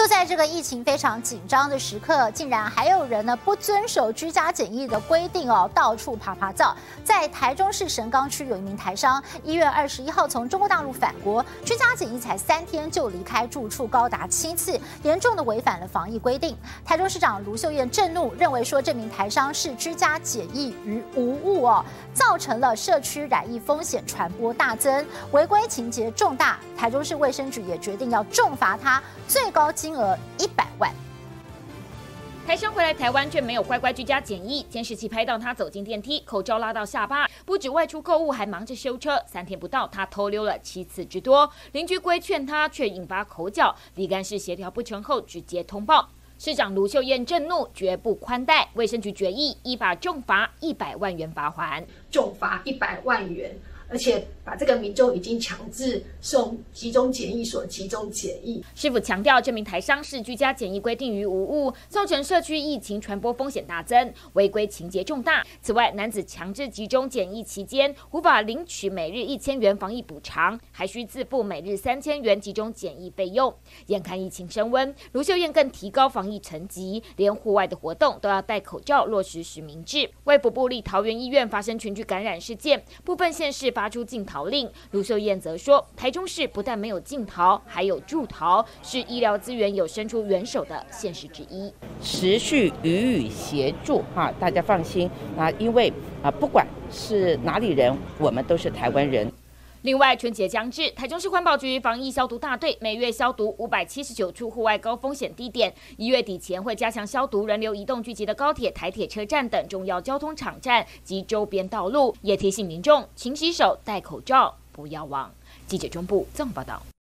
就在这个疫情非常紧张的时刻，竟然还有人呢不遵守居家检疫的规定哦，到处爬爬灶。在台中市神冈区有一名台商，1月21号从中国大陆返国，居家检疫才3天就离开住处高达7次，严重的违反了防疫规定。台中市长卢秀燕震怒，认为说这名台商是居家检疫于无误哦，造成了社区染疫风险传播大增，违规情节重大。台中市卫生局也决定要重罚他，最高金额100万。 台商回来台湾却没有乖乖居家检疫，监视器拍到他走进电梯，口罩拉到下巴，不止外出购物，还忙着修车。3天不到，他偷溜了7次之多。邻居规劝他，却引发口角。立干事协调不成后，直接通报。市长卢秀燕震怒，绝不宽待。卫生局决议依法重罚100万元罚锾， 重罚100万元。而且把这个民众已经强制送集中检疫所集中检疫。 市府强调，这名台商是居家检疫规定于无误，造成社区疫情传播风险大增，违规情节重大。此外，男子强制集中检疫期间无法领取每日1000元防疫补偿，还需自付每日3000元集中检疫费用。眼看疫情升温，卢秀燕更提高防疫层级，连户外的活动都要戴口罩，落实实名制。卫福部立桃园医院发生群聚感染事件，部分县市发出禁逃令，卢秀燕则说，台中市不但没有禁逃，还有助逃，是医疗资源有伸出援手的县市之一。 持续予以协助大家放心因为不管是哪里人，我们都是台湾人。 另外，春节将至，台中市环保局防疫消毒大队每月消毒579处户外高风险地点，1月底前会加强消毒人流移动聚集的高铁、台铁车站等重要交通场站及周边道路，也提醒民众勤洗手、戴口罩，不要忘。记者中部综合报道。